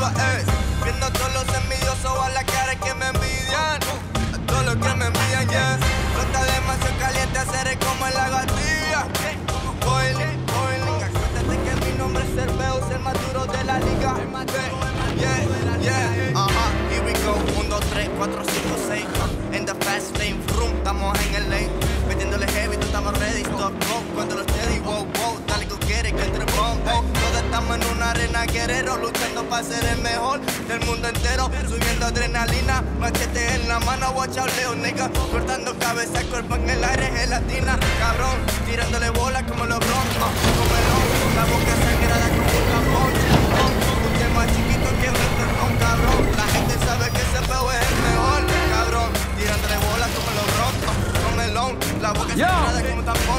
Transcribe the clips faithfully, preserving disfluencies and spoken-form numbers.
arriba, eh. Viendo a todos los envidiosos a la cara que me envidian. A todos los que me envidian, yeah. Flota demasiado caliente, hacer como en la gatilla. Boiling, boiling. Acuérdate que mi nombre es Cerveus, el más duro de la liga. Yeah, yeah, ajá, here we go. uno, dos, tres, cuatro, cinco, seis. En the fast lane, vroom, estamos en el lane. Metiéndole heavy, tú estamos ready, stop, go. Cuando los steady, wow, wow. Dale que quiere que entre bomb, oh. Todos estamos en una arena guerrero, luchando para ser el mejor del mundo entero. Subiendo adrenalina, machete en la mano, watch out, Leo, nigga. Cortando cabeza, cuerpo en el aire, gelatina. Cabrón, tirándole bola como los broncos. Cómelo, la boca sangrada como un capón. Un tema chiquito que un entornón, cabrón. La gente sabe que ese peo es el mejor, cabrón. Tirándole bola como los broncos. Comelón, la boca sangrada como un tampón.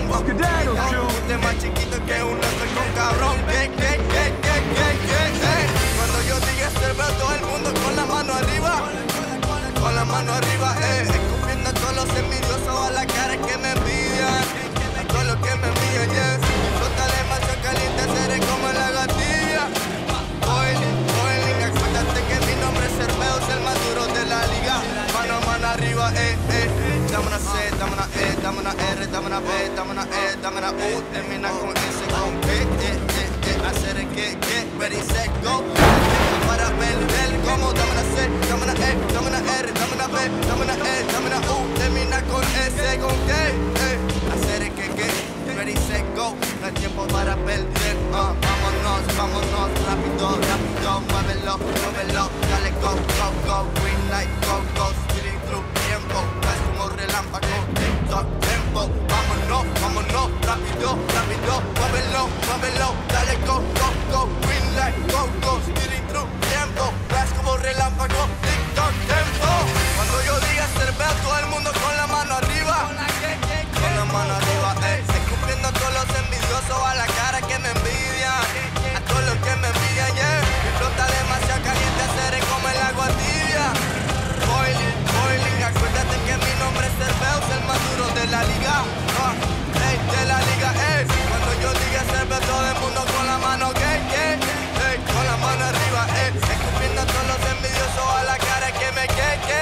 Un tema chiquito que un entornón, cabrón. Que, que, que, que, que, que, eh. Cuando yo diga cerveza, todo el mundo con la mano arriba. Con la mano arriba, eh. Escupiendo a todos los envidiosos a la cara que me envidian. A todos los que me envidian, yes. Flota demasiado caliente, seré como en la gatilla. Boiling, boiling. Acuérdate que mi nombre es Cerveus, el más duro de la liga. Mano a mano arriba, eh, eh. Dame una C, dame una E, dame una R, dame una B, dame una E, dame una U. Termina con S, con P, eh, eh, eh. Hacer el que, que, ready, set, go. Para ver, ver cómo. Dame una C, dame una E, dame una R, dame una B, dame una E, dame una U. Termina con S, con K, eh. Hacer el que, que, ready, set, go. No hay tiempo para perder, uh. Vámonos, vámonos, rápido, rápido. Muévelo, muévelo, dale, go, go, go. Green light, go, go, speeding through tiempo. Es como relámpago, TikTok, tempo. Vámonos, vámonos, rápido, rápido. Muévelo, muévelo, dale, go, go, go. Green light, go, go, speeding through tiempo. Es como relámpago, TikTok, tempo. Cuando yo diga cerveza, todo el mundo con la mano arriba. Con la mano arriba, eh. Escupiendo a todos los envidiosos a la cara que me envidian. A todos los que me envidian, yeah. Mi flota demasiado caliente, seré como el agua tibia. Boiling, boiling. Acuérdate que mi nombre es Cerveus, el más duro de la liga. Uh, hey, de la liga, eh. Cuando yo diga cerveza, todo el mundo con la mano, ¿qué, qué? Hey, con la mano arriba, eh. Escupiendo a todos los envidiosos a la cara que me, ¿qué, qué?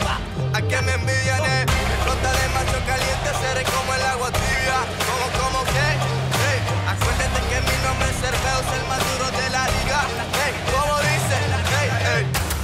A que me envidian, eh. Mi flota demasiado caliente, seré como el agua tibia. ¿Cómo, cómo, qué? Hey, acuérdate que mi nombre es Cerveus, el más duro de la liga. Hey, ¿cómo dice? Hey, hey.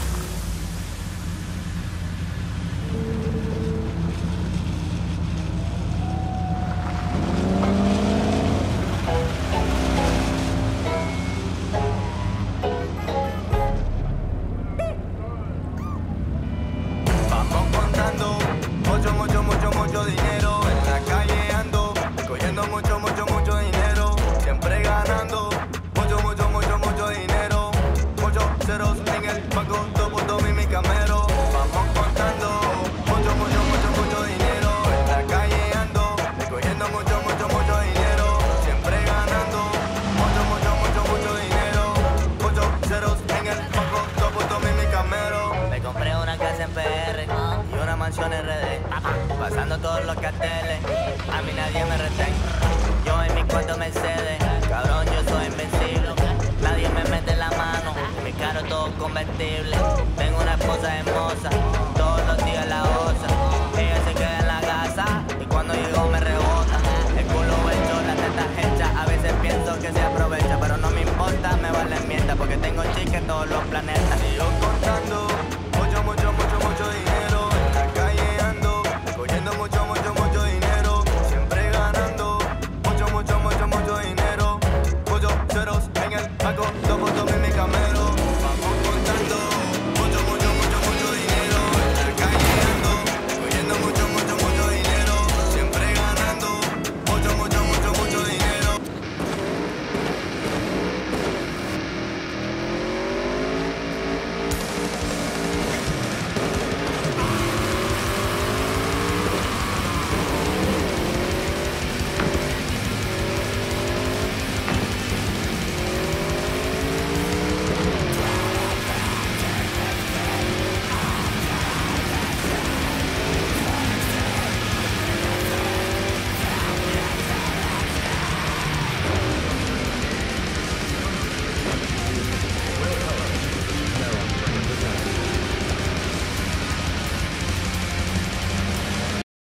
Vamos contando mucho, mucho, mucho, mucho dinero. En la calle ando, cogiendo mucho, mucho, mucho dinero. Siempre ganando mucho, mucho, mucho, mucho dinero. Muchos ceros en el banco, dos puntos y mi camero. Vamos contando mucho, mucho, mucho, mucho dinero. En la calle ando, cogiendo mucho, mucho, mucho dinero. Siempre ganando mucho, mucho, mucho, mucho dinero. Muchos ceros en el banco, dos puntos y mi camero. Me compré una casa en P R y una mansión en R D. Pasando todos los carteles, a mí nadie me retén. Yo en mi cuarto Mercedes, cabrón, yo soy invencible. Nadie me mete la mano, mi carro todo convertible. Tengo una esposa hermosa, todos los días la goza. Ella se queda en la casa y cuando llego me rebota. El culo hecho, la teta hecha, a veces pienso que se aprovecha, pero no me importa, me vale mierda porque tengo chica en todos los planetas. Y yo contando mucho, mucho, mucho, mucho dinero. En la calle ando, cogiendo mucho, mucho, mucho dinero. Siempre ganando mucho, mucho, mucho, mucho dinero. Muchos ceros